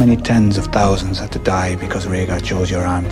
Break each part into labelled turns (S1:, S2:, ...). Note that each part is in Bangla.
S1: many tens of thousands had to die because Rhaegar chose your aunt?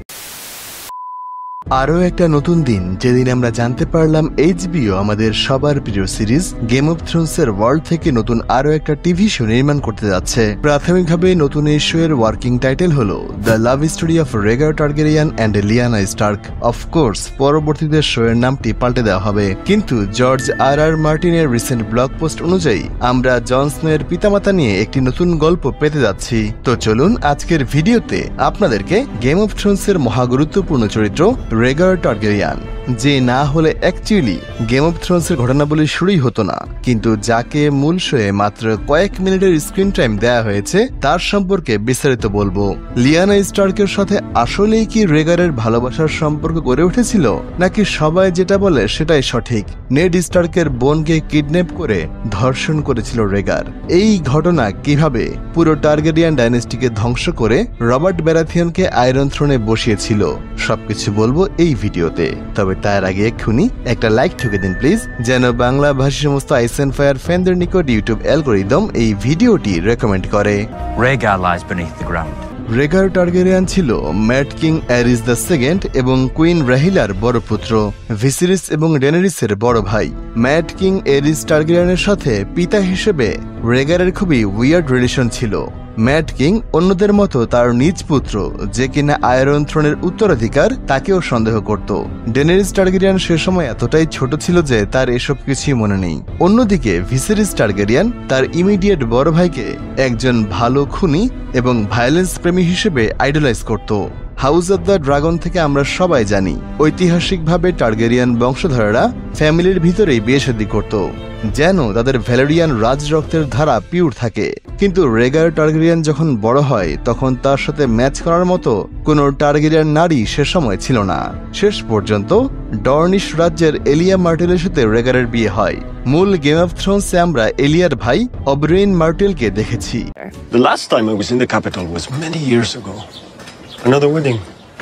S2: আরও একটা নতুন দিন যেদিন আমরা জানতে পারলাম এইচবিও আমাদের সবার প্রিয় সিরিজ গেম অফ থ্রোনসের ওয়ার্ল্ড থেকে নতুন আরও একটা টিভি শো নির্মাণ করতে যাচ্ছে। প্রাথমিকভাবে নতুন এই শো এর ওয়ার্কিং টাইটেল হলো the love story of Rhaegar Targaryen and Lyanna Stark. Of course পরবর্তীতে শো এর নামটি পাল্টে দেওয়া হবে, কিন্তু জর্জ আর মার্টিনের রিসেন্ট ব্লগ পোস্ট অনুযায়ী আমরা জন স্নো-এর পিতামাতা নিয়ে একটি নতুন গল্প পেতে যাচ্ছি। তো চলুন আজকের ভিডিওতে আপনাদেরকে গেম অফ থ্রোনসের মহাগুরুত্বপূর্ণ চরিত্র রেগার টারগেরিয়ান, যে না হলে অ্যাকচুয়ালি গেম অফ থ্রোনসের ঘটনাবলী শুরুই হতো না, কিন্তু যাকে মূল শোয়ে মাত্র কয়েক মিনিটের স্ক্রিন টাইম দেয়া হয়েছে তার সম্পর্কে বিস্তারিত বলবো। লিয়ানা স্টার্কের সাথে আসলেই কি রেগারের ভালোবাসার সম্পর্ক গড়ে উঠেছিল, নাকি সবাই যেটা বলে সেটাই সঠিক? নেড স্টার্কের বোনকে কিডন্যাপ করে ধর্ষণ করেছিল রেগার। এই ঘটনা কিভাবে পুরো টারগেরিয়ান ডাইনেস্টিকে ধ্বংস করে রবার্ট ব্যারাথিয়নকে আয়রন থ্রোনে বসিয়েছিল, সবকিছু বলবো এই ভিডিওতে। তবে তার আগে এক্ষুনি একটা লাইক ঠুকে দিন প্লিজ, যেন বাংলা ভাষী সমস্ত আইস এন্ড ফায়ার ফ্যানদের নিকট ইউটিউব অ্যালগরিদম এই ভিডিওটি রেকমেন্ড করে।
S3: Rhaegar lies beneath the ground.
S2: Rhaegar Targaryen ছিল mad king Aerys the second এবং কুইন রাহিলার বড় পুত্র, ভিসেরিস এবং ডেনেরিসের বড় ভাই। ম্যাড কিং অ্যারিস টারগেরিয়ানের সাথে পিতা হিসেবে রেগারের খুবই উইয়ার্ড রিলেশন ছিল। ম্যাড কিং অন্যদের মতো তার নিজ পুত্র, যে কিনা আয়রন থ্রোনের উত্তরাধিকার, তাকেও সন্দেহ করত। ডেনেরিস টারগেরিয়ান সে সময় এতটাই ছোট ছিল যে তার এসব কিছুই মনে নেই। অন্যদিকে ভিসেরিস টারগেরিয়ান তার ইমিডিয়েট বড় ভাইকে একজন ভালো খুনি এবং ভায়োলেন্স প্রেমী হিসেবে আইডলাইজ করত। হাউস অব দ্য ড্রাগন থেকে আমরা সবাই জানি ঐতিহাসিকভাবে টারগেরিয়ান বংশধরেরা ফ্যামিলির ভিতরেই বিয়ে শাদী করত, যেন তাদের ভ্যালেরিয়ান রাজ রক্তের ধারা পিওর থাকে। কিন্তু রেগার টারগেরিয়ান যখন বড় হয় তখন তার সাথে ম্যাচ করার মতো কোনো টারগেরিয়ান নারী সে সময় ছিল না। শেষ পর্যন্ত ডর্নিশ রাজ্যের এলিয়া মার্টেলের সাথে রেগারের বিয়ে হয়। মূল গেম অফ থ্রোনসে আমরা এলিয়ার ভাই অবরেইন মার্টেলকে দেখেছি।
S4: The last time I was in the capital was many years ago. Another wedding.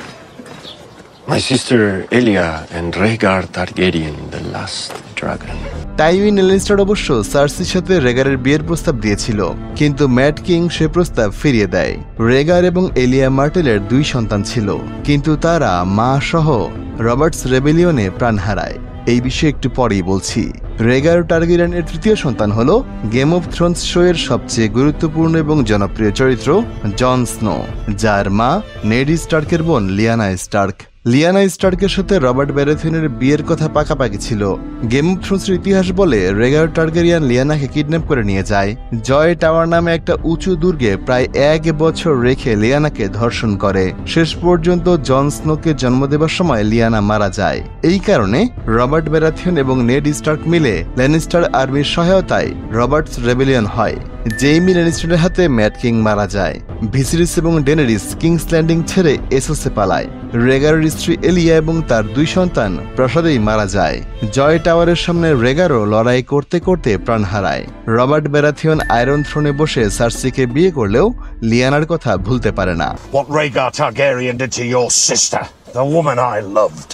S4: My sister Elia and Rhaegar Targaryen, the last dragon.
S2: Tywin Lannister অবশ্য সার্সির সাথে রেগারের বিয়ের প্রস্তাব দিয়েছিল, কিন্তু ম্যাড কিং সে প্রস্তাব ফিরিয়ে দেয়। রেগার এবং এলিয়া মার্টেলের 2 সন্তান ছিল, কিন্তু তারা মা সহ রবার্টস রেবেলিয়নে প্রাণ হারায়। এই বিষয়ে একটু পরেই বলছি। রেগার টারগেরিয়ানের 3য় সন্তান হল গেম অফ থ্রোনস শো এর সবচেয়ে গুরুত্বপূর্ণ এবং জনপ্রিয় চরিত্র জন স্নো, যার মা নেড স্টার্কের বোন লিয়ানা স্টার্ক। লিয়ানা স্টার্কের সাথে রবার্ট ব্যারাথিয়নের বিয়ের কথা পাকাপাকি ছিল। গেম অফ থ্রোনসের ইতিহাস বলে রেগার টারগেরিয়ান লিয়ানাকে কিডন্যাপ করে নিয়ে যায়। জয় টাওয়ার নামে একটা উঁচু দুর্গে প্রায় 1 বছর রেখে লিয়ানাকে ধর্ষণ করে। শেষ পর্যন্ত জন স্নোকে জন্ম দেবার সময় লিয়ানা মারা যায়। এই কারণে রবার্ট ব্যারাথিয়ন এবং নেড স্টার্ক মিলে ল্যানিস্টার আর্মির সহায়তায় রবার্টস রেবেলিয়ন হয়। জেইমি ল্যানিস্টারের হাতে ম্যাড কিং মারা যায়। ভিসেরিস এবং ডেনেরিস কিংস ল্যান্ডিং ছেড়ে এসোসে পালায়। রেগারের স্ত্রী এলিয়া এবং তার 2 সন্তান প্রাসাদেই মারা যায়। জয় টাওয়ারের সামনে রেগারও লড়াই করতে করতে প্রাণ হারায়। রবার্ট ব্যারাথিয়ন আয়রন থ্রোনে বসে সার্সিকে বিয়ে করলেও লিয়ানার কথা ভুলতে পারে না।
S5: What Rhaegar Targaryen did to your sister, the woman I loved.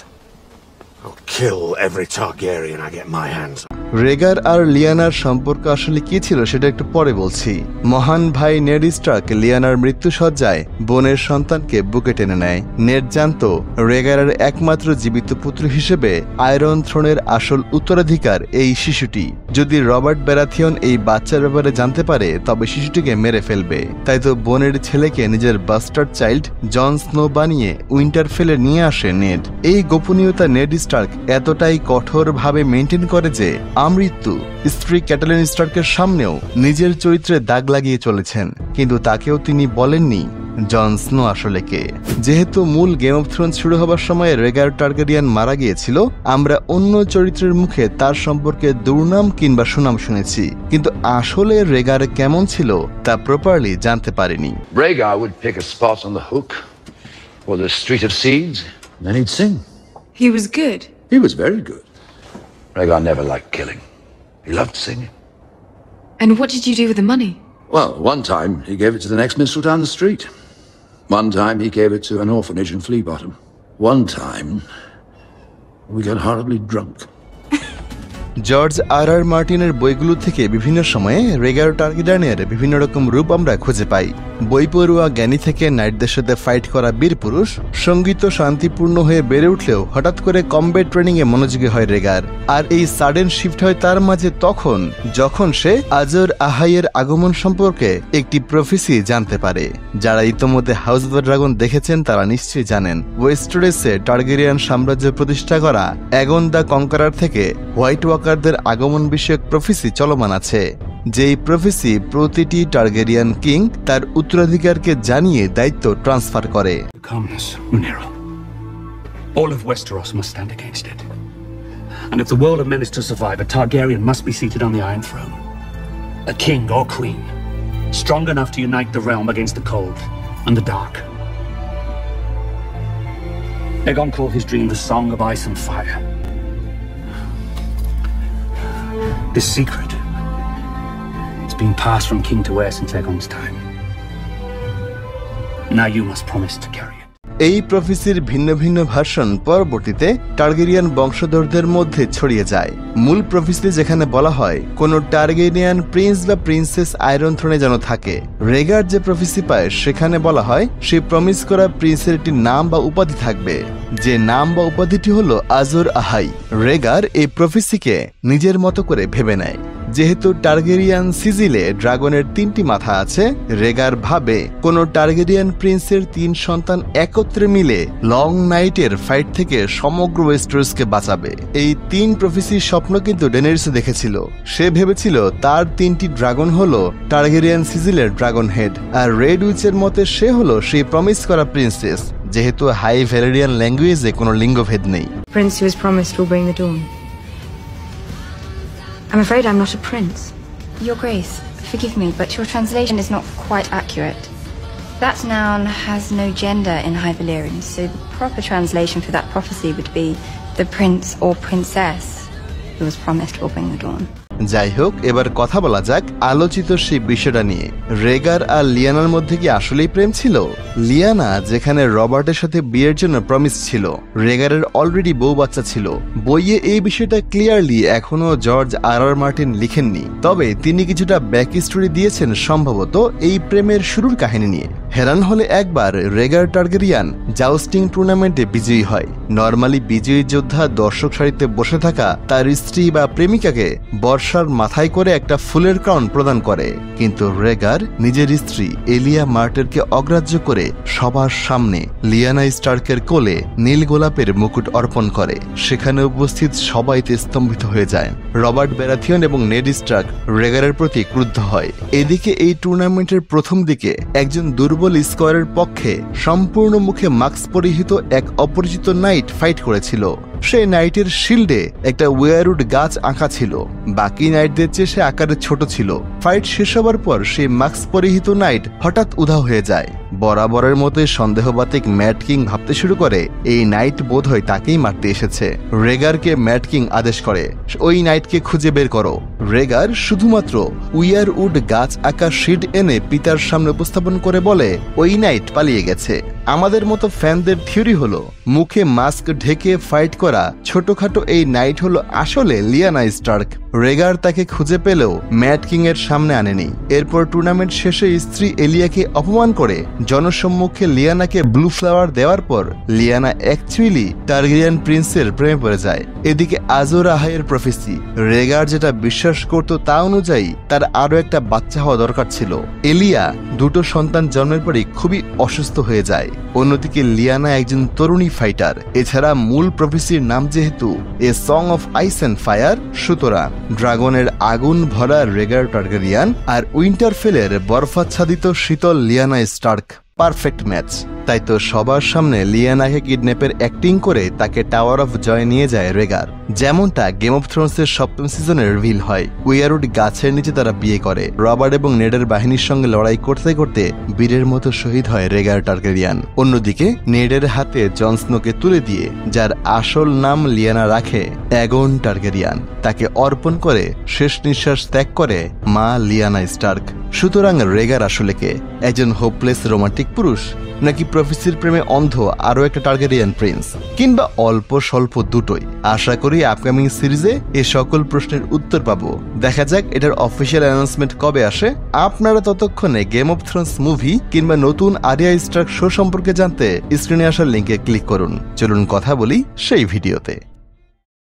S5: I'll kill every Targaryen I get my hands on.
S2: রেগার আর লিয়ানার সম্পর্ক আসলে কি ছিল সেটা একটু পরে বলছি। মহান ভাই নেড স্টার্ক লিয়ানার মৃত্যুসজ্জায় বোনের সন্তানকে বুকে টেনে নেয়। নেড জানতো রেগারের একমাত্র জীবিত পুত্র হিসেবে আয়রন থ্রোনের আসল উত্তরাধিকার এই শিশুটি। যদি রবার্ট ব্যারাথিয়ন এই বাচ্চার ব্যাপারে জানতে পারে তবে শিশুটিকে মেরে ফেলবে। তাই তো বোনের ছেলেকে নিজের বাস্টার্ড চাইল্ড জন স্নো বানিয়ে উইন্টারফেলে নিয়ে আসে নেড। এই গোপনীয়তা নেড স্টার্ক এতটাই কঠোরভাবে মেনটেন করে যে আমৃত্যু স্ত্রী ক্যাটালিন স্টার্কের সামনেও নিজের চরিত্রে দাগ লাগিয়ে চলেছেন, কিন্তু তাকেও তিনি বলেননি জন স্নো আসলে কে। যেহেতু মূল গেম অফ থ্রোনস শুরু হবার সময় রেগার টারগেরিয়ান মারা গিয়েছিল, আমরা অন্য চরিত্রের মুখে তার সম্পর্কে দুর্নাম কিংবা সুনাম শুনেছি, কিন্তু আসলে রেগার কেমন ছিল তা প্রপারলি জানতে পারিনি।
S6: Rhaegar would pick a spot on the hook or the street of seeds, and then he'd sing.
S7: He was good.
S6: He was very good. Rhaegar never liked killing. He loved singing.
S7: And what did you do with the money?
S6: Well, one time he gave it to the next minstrel down the street. One time he gave it to an orphanage in Flea Bottom. One time we got horribly drunk.
S2: George মার্টিনের বইগুলো থেকে বিভিন্ন সময়ে রেগার টারগেরিয়ানের বিভিন্ন রকম রূপ আমরা খুঁজে পাই। বইপড়ুয়া জ্ঞানী থেকে নাইটদের সাথে ফাইট করা বীর পুরুষ, সঙ্গীত শান্তিপূর্ণ হয়ে বেড়ে উঠলেও হঠাৎ করে কমব্যাট ট্রেনিং এ মনোযোগী হয় রেগার। আর এই সাডেন শিফট হয় তার মাঝে তখন যখন সে আজর আহাইয়ের আগমন সম্পর্কে একটি প্রফেসি জানতে পারে। যারা ইতোমধ্যে হাউস অফ দ্য ড্রাগন দেখেছেন তারা নিশ্চয়ই জানেন, ওয়েস্টারেসে টার্গেরিয়ান সাম্রাজ্য প্রতিষ্ঠা করা অ্যাগন দ্য কনকারার থেকে হোয়াইট ওয়াকারদের আগমন বিষয়ক প্রফেসি চলমান আছে, যেই প্রফেসি প্রতিটি টার্গেরিয়ান কিং তার উত্তরাধিকারকে জানিয়ে দায়িত্ব ট্রান্সফার করে।
S8: Calmness, Rhaenyra. All of Westeros must stand against it. And if the world of men is to survive, a Targaryen must be seated on the Iron Throne. A king or queen, strong enough to unite the realm against the cold and the dark. Aegon called his dream the Song of Ice and Fire. This secret has been passed from king to heir since Aegon's time. Now you must promise to carry it.
S2: এই প্রফেসির ভিন্ন ভিন্ন ভার্সন পরবর্তীতে টার্গেরিয়ান বংশধরদের মধ্যে ছড়িয়ে যায়। মূল প্রফেসি যেখানে বলা হয় কোন টার্গেরিয়ান প্রিন্স বা প্রিন্সেস আয়রন থ্রোনে যেন থাকে, রেগার যে প্রফেসি পায় সেখানে বলা হয় সে প্রমিস করা প্রিন্সের একটি নাম বা উপাধি থাকবে, যে নাম বা উপাধিটি হলো আজর আহাই। রেগার এই প্রফেসিকে নিজের মতো করে ভেবে নেয়। যেহেতু টার্গেরিয়ান সিজিলে ড্রাগনের 3টি মাথা আছে, রেগার ভাবে কোন টার্গেরিয়ান প্রিন্সের 3 সন্তান একত্রে মিলে লং নাইটের ফাইট থেকে সমগ্র ওয়েস্টারসকে বাঁচাবে। এই 3 প্রফেসির স্বপ্ন কিন্তু ডেনেরিস দেখেছিল। সে ভেবেছিল তার 3টি ড্রাগন হলো টার্গেরিয়ান সিজিলের ড্রাগন হেড, আর রেড উইচের মতে সে হলো সেই প্রমিস করা প্রিন্সেস, যেহেতু হাই ভ্যালেরিয়ান ল্যাঙ্গুয়েজে কোনো লিঙ্গভেদ নেই।
S9: Prince who is promised will bring the dawn. I'm afraid I'm not a prince.
S10: Your Grace, forgive me, but your translation is not quite accurate. That noun has no gender in High Valyrian, so the proper translation for that prophecy would be the prince or princess who was promised will bring the dawn.
S2: যাই হোক, এবার কথা বলা যাক আলোচিত সেই বিষয়টা নিয়ে। রেগার আর লিয়ানার মধ্যে কি আসলেই প্রেম ছিল? লিয়ানা যেখানে রবার্টের সাথে বিয়ের জন্য প্রমিস ছিল, রেগারের অলরেডি বউ বাচ্চা ছিল। বইয়ে এই বিষয়টা ক্লিয়ারলি এখনো জর্জ আর মার্টিন লিখেননি, তবে তিনি কিছুটা ব্যাক স্টোরি দিয়েছেন সম্ভবত এই প্রেমের শুরুর কাহিনী নিয়ে। হেরান হলে একবার রেগার টার্গেরিয়ান জাউস্টিং টুর্নামেন্টে বিজয়ী হয়। নর্মালি বিজয়ী যোদ্ধা দর্শক সারিতে বসে থাকা তার স্ত্রী বা প্রেমিকাকে বর্ষার মাথায় করে একটা ফুলের ক্রাউন প্রদান করে, কিন্তু রেগার নিজের স্ত্রী এলিয়া মার্টেরকে অগ্রাহ্য করে সবার সামনে লিয়ানা স্টার্কের কোলে নীল গোলাপের মুকুট অর্পণ করে। সেখানে উপস্থিত সবাই স্তম্ভিত হয়ে যায়। রবার্ট ব্যারাথিয়ন এবং নেড স্টার্ক রেগারের প্রতি ক্রুদ্ধ হয়। এদিকে এই টুর্নামেন্টের প্রথম দিকে একজন দুর্বল স্কোয়ারের পক্ষে সম্পূর্ণ মুখে মাস্ক পরিহিত এক অপরিচিত নাইট ফাইট করেছিল। সেই নাইটের শিল্ডে একটা ওয়ারউড গাছ আঁকা ছিল, বাকি নাইটদের চেয়ে সে আকারে ছোট ছিল। ফাইট শেষ হবার পর সেই মাস্ক পরিহিত নাইট হঠাৎ উধাও হয়ে যায়। বরাবরের মতোই সন্দেহবাতিক ম্যাড কিং ভাবতে শুরু করে এই নাইট বোধহয় তাকেই মারতে এসেছে। রেগারকে ম্যাড কিং আদেশ করে ওই নাইটকে খুঁজে বের করো। রেগার শুধুমাত্র উয়ারউড গাছ আঁকা শিল্ড এনে পিতার সামনে উপস্থাপন করে বলে ওই নাইট পালিয়ে গেছে। আমাদের মতো ফ্যানদের থিওরি হলো মুখে মাস্ক ঢেকে ফাইট করা ছোটখাটো এই নাইট হলো আসলে লিয়ানা স্টার্ক। রেগার তাকে খুঁজে পেলেও ম্যাড কিং এর সামনে আনেনি। এরপর টুর্নামেন্ট শেষে স্ত্রী এলিয়াকে অপমান করে জনসম্মুখে লিয়ানাকে ব্লু ফ্লাওয়ার দেওয়ার পর লিয়ানা অ্যাকচুয়ালি টার্গেরিয়ান প্রিন্সের প্রেমে পড়ে যায়। এদিকে আজর আহাইয়ের প্রফেসি, রেগার যেটা বিশ্বাস করত তা অনুযায়ী তার আরো একটা বাচ্চা হওয়া দরকার ছিল। এলিয়া 2টো সন্তান জন্মের পরই খুবই অসুস্থ হয়ে যায়। অন্যদিকে লিয়ানা একজন তরুণী ফাইটার। এছাড়া মূল প্রফেসির নাম যেহেতু a song of ice and fire, সুতরাং ড্রাগনের আগুন ভরা রেগার টার্গেরিয়ান আর উইন্টারফেলের বরফাচ্ছাদিত শীতল লিয়ানা স্টার্ক পারফেক্ট ম্যাচ। তাই তো সবার সামনে লিয়ানাকে কিডন্যাপের অ্যাক্টিং করে তাকে টাওয়ার অফ জয় নিয়ে যায় রেগার, যেমনটা গেম অফ থ্রোনসের 7ম সিজনে রিভিল হয়। উইয়ারউড গাছের নিচে তারা বিয়ে করে। রবার্ট এবং নেডের বাহিনীর সঙ্গে লড়াই করতে করতে বীরের মতো শহীদ হয় রেগার টার্গেরিয়ান। অন্যদিকে নেডের হাতে জন স্নোকে তুলে দিয়ে যার আসল নাম লিয়ানা রাখে অ্যাগন টার্গেরিয়ান, তাকে অর্পণ করে শেষ নিঃশ্বাস ত্যাগ করে মা লিয়ানা স্টার্ক। সুতরাং রেগার আসলে কে? একজন হোপলেস রোমান্টিক পুরুষ নাকি প্রফেসির প্রেমে অন্ধ আরও একটা টার্গেরিয়ান প্রিন্স, কিংবা অল্প স্বল্প দুটোই? আশা করি আপকামিং সিরিজে এ সকল প্রশ্নের উত্তর পাবো। দেখা যাক এটার অফিসিয়াল অ্যানাউন্সমেন্ট কবে আসে। আপনারা ততক্ষণে গেম অফ থ্রোনস মুভি কিংবা নতুন আরিয়া স্টার্ক শো সম্পর্কে জানতে স্ক্রিনে আসার লিঙ্কে ক্লিক করুন। চলুন কথা বলি সেই ভিডিওতে।